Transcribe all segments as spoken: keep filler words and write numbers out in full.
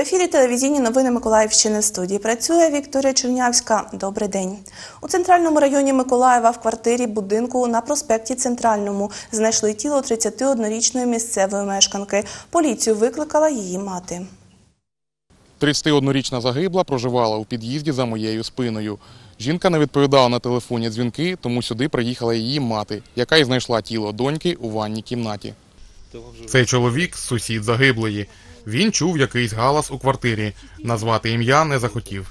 ефірі телевізійні новини Миколаївщини. В студії працює Вікторія Чернявська. Добрий день. У центральному районі Миколаєва в квартирі будинку на проспекті Центральному знайшли тіло тридцятиоднорічної місцевої мешканки. Поліцію викликала її мати. тридцятиоднорічна загибла проживала у під'їзді за моєю спиною. Жінка не відповідала на телефонні дзвінки, тому сюди приїхала її мати, яка й знайшла тіло доньки у ванній кімнаті. Цей чоловік – сусід загиблої. Він чув якийсь галас у квартирі. Назвати ім'я не захотів.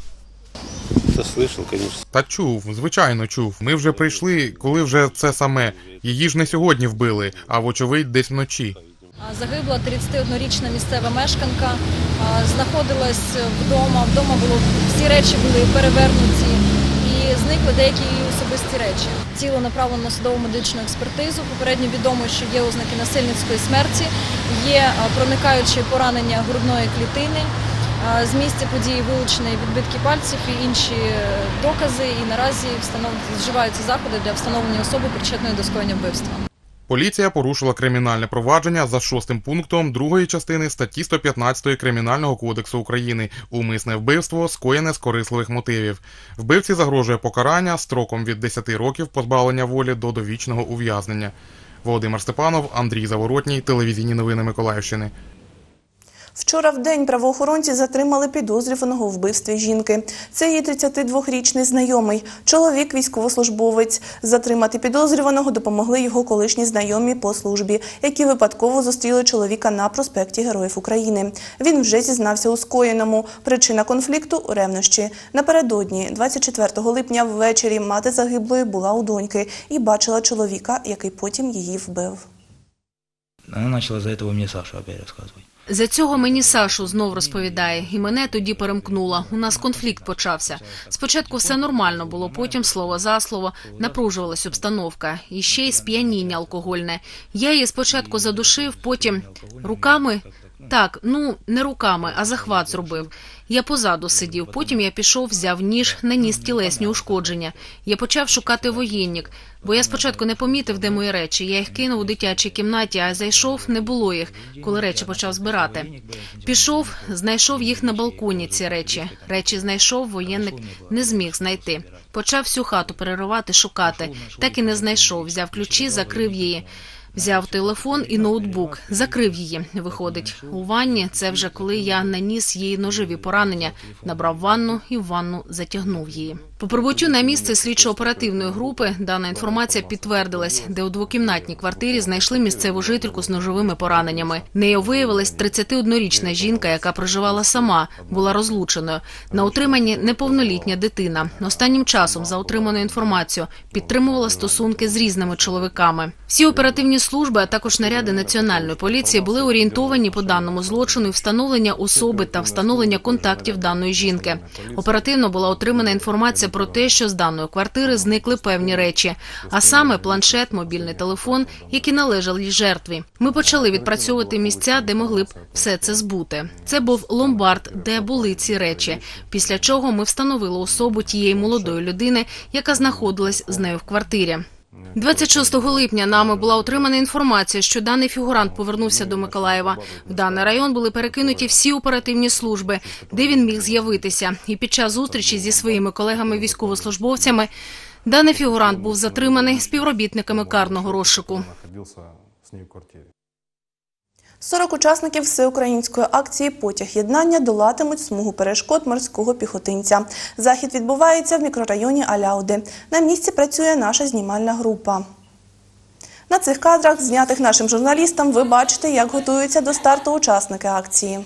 Та слышав, звісно. Та чув, звичайно чув. Ми вже прийшли, коли вже це саме. Її ж не сьогодні вбили, а вочевидь десь вночі. Загибла тридцятиоднорічна місцева мешканка, знаходилась вдома, вдома було, всі речі були перевернуті і зникли деякі її особисті речі. Тіло направлено на судово медичну експертизу, попередньо відомо, що є ознаки насильницької смерті, є проникаючі поранення грудної клітини, з місця події вилучені відбитки пальців і інші докази, і наразі вживаються заходи для встановлення особи, причетної до скоєння вбивства. Поліція порушила кримінальне провадження за шостим пунктом другої частини статті сто п'ятнадцять Кримінального кодексу України «Умисне вбивство, скоєне з корисливих мотивів». Вбивці загрожує покарання строком від десяти років позбавлення волі до довічного ув'язнення. Володимир Степанов, Андрій Заворотній, телевізійні новини Миколаївщини. Вчора в день правоохоронці затримали підозрюваного у вбивстві жінки. Це її тридцятидвохрічний знайомий. Чоловік – військовослужбовець. Затримати підозрюваного допомогли його колишні знайомі по службі, які випадково зустріли чоловіка на проспекті Героїв України. Він вже зізнався у скоєному. Причина конфлікту – ревнощі. Напередодні, двадцять четвертого липня ввечері, мати загиблої була у доньки і бачила чоловіка, який потім її вбив. Вона почала за цього мені Саша опять розказувати. За цього мені Сашу знов розповідає, і мене тоді перемкнуло. У нас конфлікт почався. Спочатку все нормально було, потім слово за слово напружувалась обстановка. І ще й сп'яніння алкогольне. Я її спочатку задушив, потім руками... Так, ну, не руками, а захват зробив. Я позаду сидів, потім я пішов, взяв ніж, наніс тілесні ушкодження. Я почав шукати воєнник, бо я спочатку не помітив, де мої речі. Я їх кинув у дитячій кімнаті, а зайшов, не було їх, коли речі почав збирати. Пішов, знайшов їх на балконі, ці речі. Речі знайшов, воєнник не зміг знайти. Почав всю хату переривати, шукати. Так і не знайшов, взяв ключі, закрив її. Взяв телефон і ноутбук, закрив її, виходить. У ванні, це вже коли я наніс їй ножові поранення, набрав ванну і в ванну затягнув її. По прибуттю на місце слідчо-оперативної групи дана інформація підтвердилась, де у двокімнатній квартирі знайшли місцеву жительку з ножовими пораненнями. Нею виявилась тридцятиоднорічна жінка, яка проживала сама, була розлученою. На утриманні неповнолітня дитина. Останнім часом, за отриманою інформацією, підтримувала стосунки з різними чоловіками. Всі оперативні служби, а також наряди Національної поліції були орієнтовані по даному злочину і встановлення особи та встановлення контактів даної жінки. Оперативно була отримана інформація про те, що з даної квартири зникли певні речі, а саме планшет, мобільний телефон, які належали жертві. Ми почали відпрацьовувати місця, де могли б все це збути. Це був ломбард, де були ці речі, після чого ми встановили особу тієї молодої людини, яка знаходилась з нею в квартирі. двадцять шостого липня нами була отримана інформація, що даний фігурант повернувся до Миколаєва. В даний район були перекинуті всі оперативні служби, де він міг з'явитися. І під час зустрічі зі своїми колегами-військовослужбовцями даний фігурант був затриманий співробітниками карного розшуку. сорок учасників всеукраїнської акції «Потяг єднання» долатимуть смугу перешкод морського піхотинця. Захід відбувається в мікрорайоні Аляуди. На місці працює наша знімальна група. На цих кадрах, знятих нашим журналістам, ви бачите, як готуються до старту учасники акції.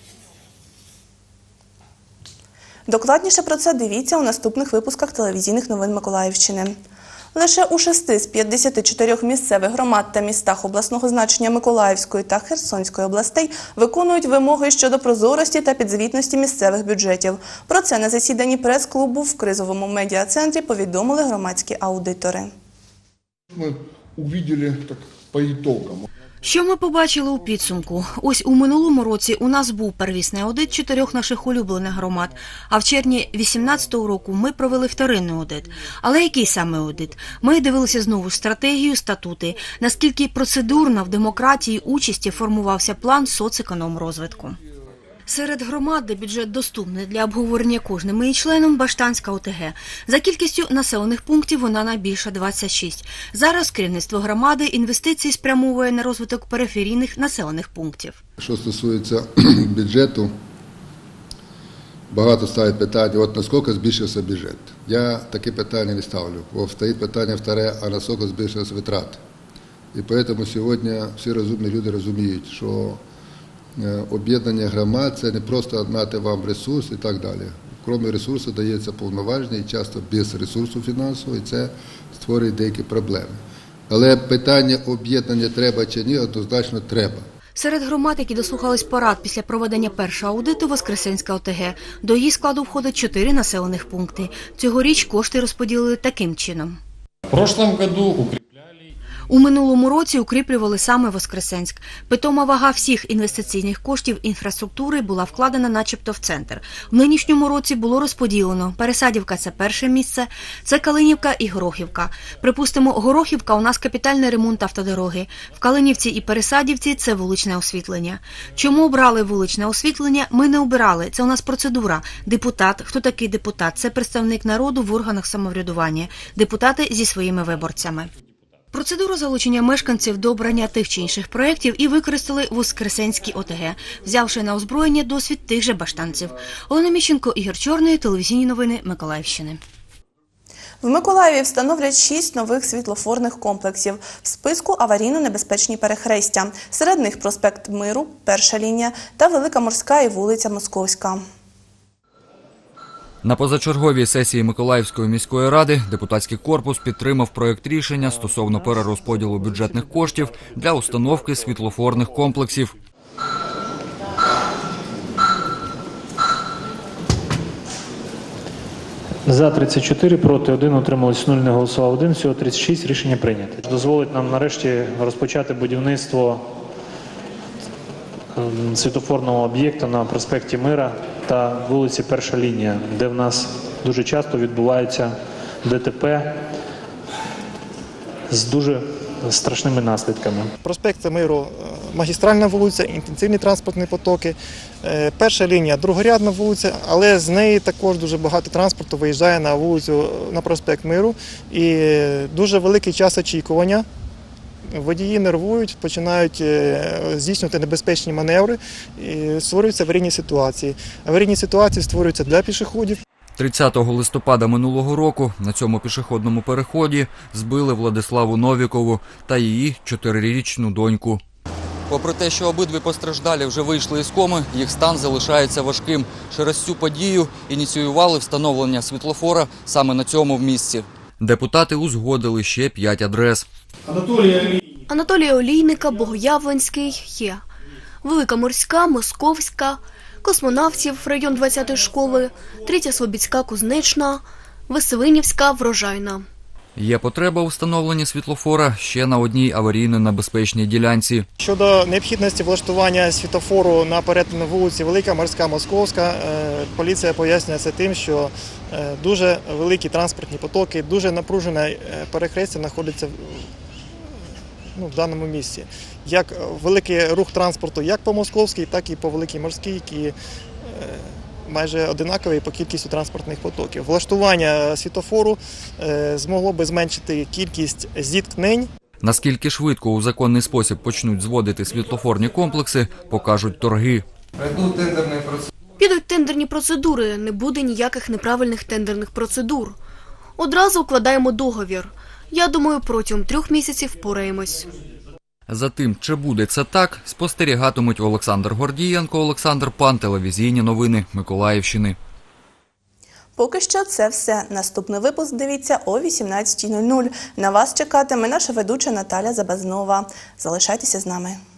Докладніше про це дивіться у наступних випусках телевізійних новин Миколаївщини. Лише у шести з п'ятдесяти чотирьох місцевих громад та містах обласного значення Миколаївської та Херсонської областей виконують вимоги щодо прозорості та підзвітності місцевих бюджетів. Про це на засіданні прес-клубу в кризовому медіа-центрі повідомили громадські аудитори. Ми побачили так по ітогам. Що ми побачили у підсумку? Ось у минулому році у нас був первісний аудит чотирьох наших улюблених громад, а в червні дві тисячі вісімнадцятого року ми провели вторинний аудит. Але який саме аудит? Ми дивилися знову стратегію, статути, наскільки процедурно в демократії участі формувався план соцекономрозвитку. Серед громад, де бюджет доступний для обговорення кожним її членом, Баштанська ОТГ. За кількістю населених пунктів вона найбільша – двадцять шість. Зараз керівництво громади інвестиції спрямовує на розвиток периферійних населених пунктів. Що стосується бюджету, багато ставить питання, от наскільки збільшився бюджет. Я таке питання не ставлю, бо стоїть питання вторе, а наскільки збільшилися витрати. І тому сьогодні всі розумні люди розуміють, що об'єднання громад – це не просто дати вам ресурс і так далі. Крім ресурсу дається повноваження і часто без ресурсу фінансового, і це створює деякі проблеми. Але питання об'єднання треба чи ні, однозначно треба. Серед громад, які дослухались порад після проведення першого аудиту, Воскресенська ОТГ. До її складу входить чотири населених пункти. Цьогоріч кошти розподілили таким чином. В прошлом году У минулому році укріплювали саме Воскресенськ. Питома вага всіх інвестиційних коштів інфраструктури була вкладена начебто в центр. В нинішньому році було розподілено. Пересадівка – це перше місце, це Калинівка і Горохівка. Припустимо, Горохівка – у нас капітальний ремонт автодороги. В Калинівці і Пересадівці – це вуличне освітлення. Чому обрали вуличне освітлення? Ми не обирали. Це у нас процедура. Депутат. Хто такий депутат? Це представник народу в органах самоврядування. Депутати зі своїми виборцями. Процедуру залучення мешканців до обрання тих чи інших проєктів і використали в Воскресенській ОТГ, взявши на озброєння досвід тих же баштанців. Олена Міщенко, Ігор Чорний, телевізійні новини Миколаївщини. В Миколаєві встановлять шість нових світлофорних комплексів. В списку аварійно-небезпечні перехрестя. Серед них проспект Миру, Перша лінія та Велика Морська і вулиця Московська. На позачерговій сесії Миколаївської міської ради депутатський корпус підтримав проєкт рішення стосовно перерозподілу бюджетних коштів для установки світлофорних комплексів. За тридцять чотири, проти один, утримались нуль, не голосував один, всього тридцять шість, рішення прийнято. Дозволить нам нарешті розпочати будівництво світлофорного об'єкту на проспекті Мира та вулиці Перша лінія, де в нас дуже часто відбуваються ДТП з дуже страшними наслідками. Проспект Миру – магістральна вулиця, інтенсивні транспортні потоки. Перша лінія – другорядна вулиця, але з неї також дуже багато транспорту виїжджає на вулицю, на проспект Миру. І дуже великий час очікування. Водії нервують, починають здійснювати небезпечні маневри, і створюються аварійні ситуації. Аварійні ситуації створюються для пішоходів. тридцятого листопада минулого року на цьому пішохідному переході збили Владиславу Новікову та її чотирирічну доньку. Попри те, що обидві постраждалі вже вийшли із коми, їх стан залишається важким. Через цю подію ініціювали встановлення світлофора саме на цьому місці. Депутати узгодили ще п'ять адрес. Анатолія Олійника, Богоявленський є. Велика Морська, Московська, Космонавтів, район двадцятої школи, Третя Слобідська, Кузнечна, Веселинівська, Врожайна. Є потреба у встановленні світлофора ще на одній аварійно-небезпечній ділянці. Щодо необхідності влаштування світлофору на перетині вулиці Велика Морська, Московська, поліція пояснює це тим, що дуже великі транспортні потоки, дуже напружене перехрестя знаходиться ну, в даному місці. Як великий рух транспорту як по Московській, так і по Великій Морській, які майже одинакові по кількістю транспортних потоків. Влаштування світлофору змогло би зменшити кількість зіткнень. Наскільки швидко у законний спосіб почнуть зводити світлофорні комплекси, покажуть торги. Підуть тендерні процедури, не буде ніяких неправильних тендерних процедур. Одразу укладаємо договір. Я думаю, протягом трьох місяців впораємось. За тим, чи буде це так, спостерігатимуть Олександр Гордієнко, Олександр Пан, телевізійні новини Миколаївщини. Поки що це все. Наступний випуск дивіться о вісімнадцятій нуль нуль. На вас чекатиме наша ведуча Наталя Забазнова. Залишайтеся з нами.